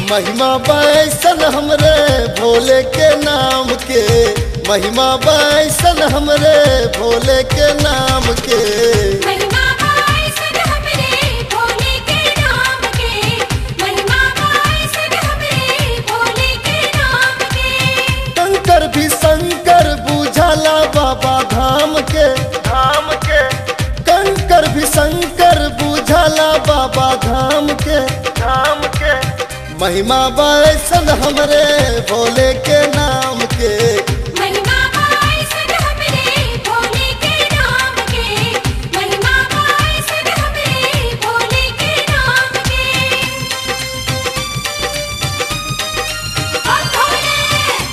महिमा बैसन हमरे भोले के नाम के, महिमा बैसन हमरे भोले के नाम के, महिमा बैसन हमरे भोले के नाम के, महिमा बैसन हमरे भोले के नाम के। कंकर भी शंकर बुझाला बाबा धाम के, धाम के, कंकर भी शंकर बुझाला बाबा धाम के, धाम के। महिमा बैसन हमरे भोले के नाम के, महिमा बैसन हमरे भोले के नाम के, महिमा बैसन हमरे भोले के नाम के। और भोले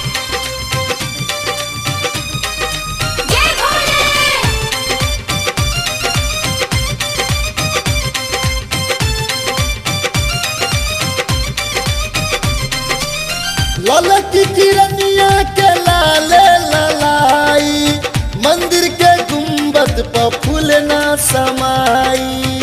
जय भोले। लाल की किरनिया के लाले ललाई, मंदिर के गुंबद पर फूल ना समाई।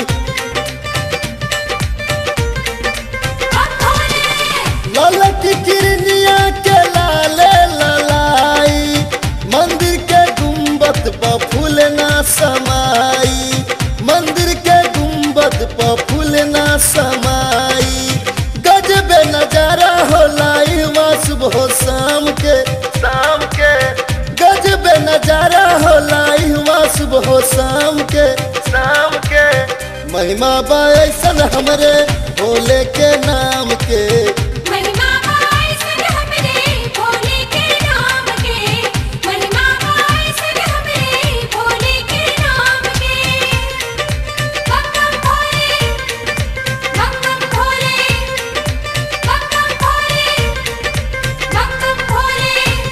और भोले लाल की किरनिया के लाले ललाई, मंदिर के गुंबद पर फूल ना समाई, मंदिर के गुंबद पर फूल ना समाई। गजबे नजारा होला सुबह शाम के, शाम के, गजबे नजारा होला सुबह शाम के, शाम के। महिमा बैसन हमरे भोले के नाम के, महिमा बैसन हमरे भोले के नाम के, महिमा बैसन हमरे भोले के नाम के। बम बम भोले, बम बम भोले, बम बम भोले, बम बम भोले।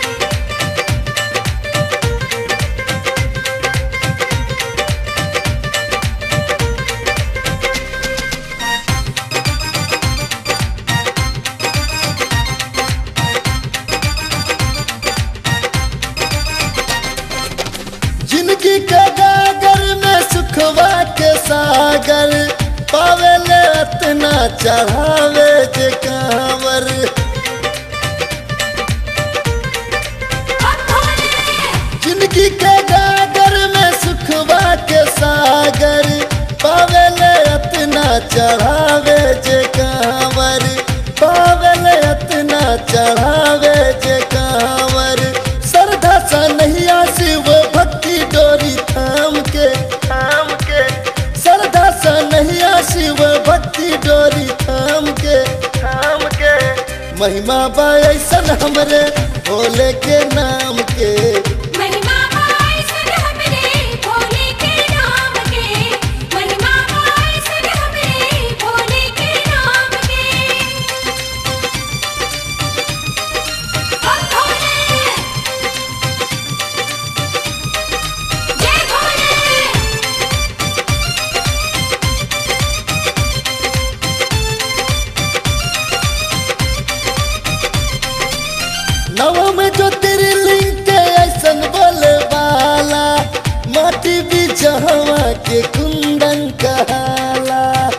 जिनकी के गागर में सुखवा के सागर, पावेले अतना चढ़ावे जे कांवर। और भोले जिनकी के गागर में सुखवा के सागर, पावेले अतना चढ़ावे जे कांवर, पावेले अतना चढ़ावे जे कांवर। श्रद्धा सा नहिया शिव भक्ति डोरी थाम के, थाम के, श्रद्धा सा नहिया शिव भक्ति डोरी थाम के, थाम के। महिमा बैसन हमरे भोले के नाम के, महिमा बैसन हमरे भोले के नाम के, महिमा बैसन हमरे भोले के नाम के। और भोले जय भोले। नवम ज्योतिर्लिंग के ऐसन बोलबाला, माटी भी जहवा के कुंदन कहाला।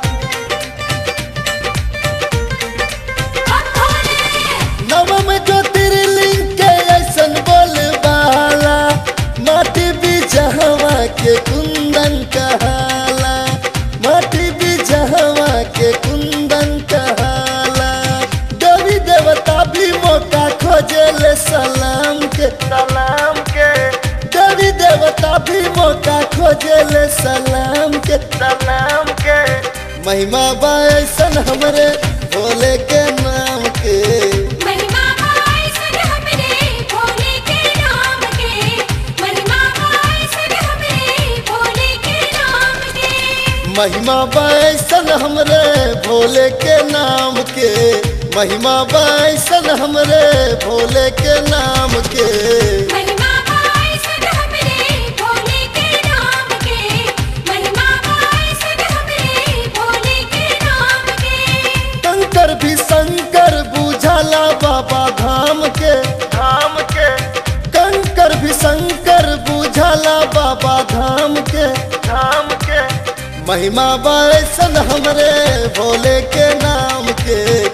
और भोले नवम ज्योतिर्लिंग के ऐसन बोलबाला, माटी भी जहवा के कुंदन कहाला, माटी भी जहवा के कुंदन कहाला। देवी देवता भी मौका खोजेले सलाम के, सलाम के, देवी देवता भी मौका खोजेले सलाम के, सलाम के। महिमा बैसन हमरे भोले के नाम के, महिमा बैसन हमरे भोले के नाम के, महिमा बैसन हमरे भोले के नाम के। महिमा बैसन हमरे भोले के नाम के, महिमा बैसन हमरे भोले के नाम के। महिमा बैसन हमरे भोले के नाम के, महिमा बैसन हमरे भोले के नाम के। कंकर भी शंकर बुझाला बाबा धाम के, धाम के, कंकर भी शंकर बुझाला बाबा धाम के, धाम के। महिमा बैसन हमरे भोले के नाम के।